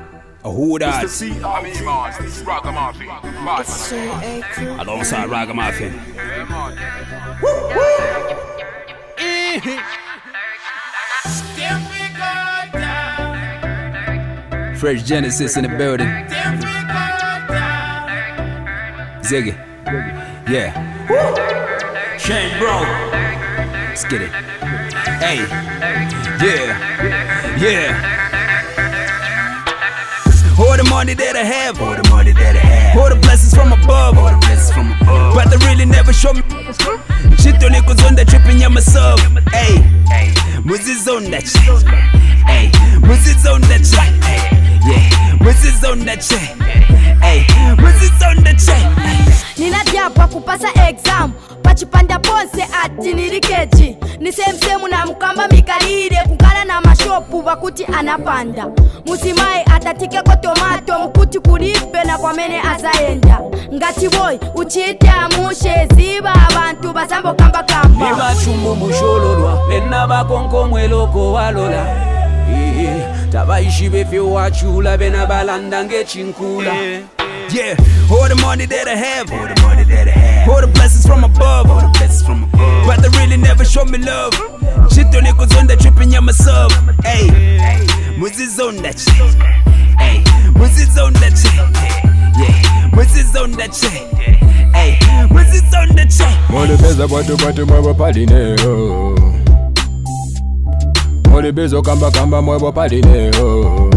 Who that? It's Ragamuffin. Alongside Ragamuffin. Fresh Genesis in the building. Ziggy. Yeah. Shane Bro. Let's get it. Hey. Yeah. All the money that I have, all the money that I have, all the blessings from above, all the blessings from above. But they really never show me shit on it, cause on that tripping, I'm myself. Hey, Moses on that shit. Hey, Moses on that shit. Yeah, Moses on that shit. Hey, Moses on that shit. Nina diapa kupasa exam pachipanda ponse ati nilikeji nisemsemu na mkamba mikalire kukala na mashopu bakuti anapanda musimae atatike ko tomato mkuti kulipe na kwa mene azaenda ngati boy uchite amushe ziba abantu basambo kamba kamba niba chumbu mushololwa lena bakonko mweloko walola tabaishi befe wachula bena balanda ngechinkula. Yeah, all the money that I have, all the money that I have, all the blessings from above, all the blessings from above. But they really never show me love. Shit on it cause on that tripping, I'm myself. Hey, Moses on that shit. Hey, Moses on that shit. Yeah, Moses on that shit. Hey, Moses on that shit. Mole beza batu mwebo palineo. Mole bezo kamba mwebo palineo.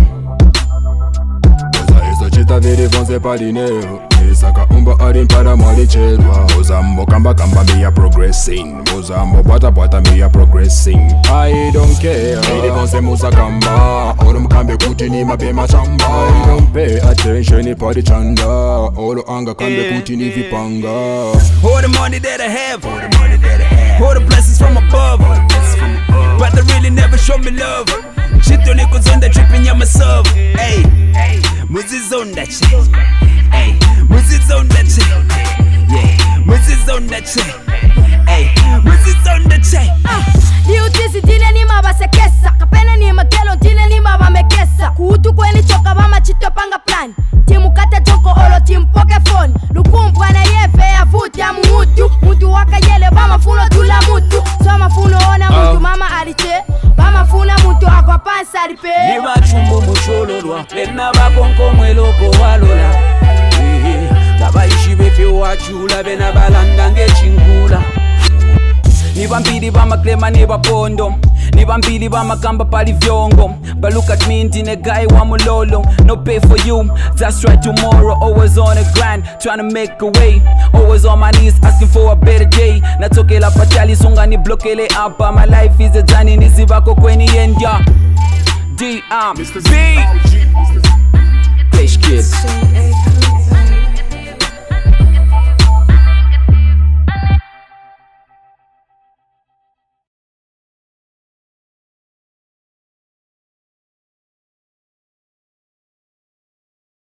Chita viri vonse palineo. Isaka umba arimpada mwali chelwa. Mozambo kamba me a progressing. Mozambo bwata me a progressing. I don't care. Viri vonse musa kamba. Olo mkambe kuti ni mapema chamba. I don't pay attention ni padi chanda. Olo anga kambe kuti ni vipanga. All the money that I have, all the money that I have, all the blessings from above, all the blessings from above. But they really never show me love. Shit on it cause on that tripping, I'm myself. Hey, Moses on that shit. Hey, Moses on that shit. Yeah, Moses on that shit. Hey, Moses on that shit. Liutisi dile ni mabasekesa kapena ni magelo dile ni mabamekesa kuhutu kweni choka bama chito panga plan timu kata joko olo timu poke phone lukumbwa na yefe ya futi ya mutu waka yele bama funo tula mutu soma funo ona mutu mama aliche bama funa mutu akwa pansa alipe niba chumbu mushololwa lena bakonko mweloko walola tabaishi befe wachula bena balanda ngechinkula. Niba mbili bama klema niba pondo. Niba mbili bama kamba pali vyongo. But look at me ndine guy wa mulolo. No pay for you, that's right tomorrow. Always on a grind, trying to make a way. Always on my knees, asking for a better day. Natoke la patali songa ni blokele apa. My life is a journey, nisibako kweni enda. D.M. B.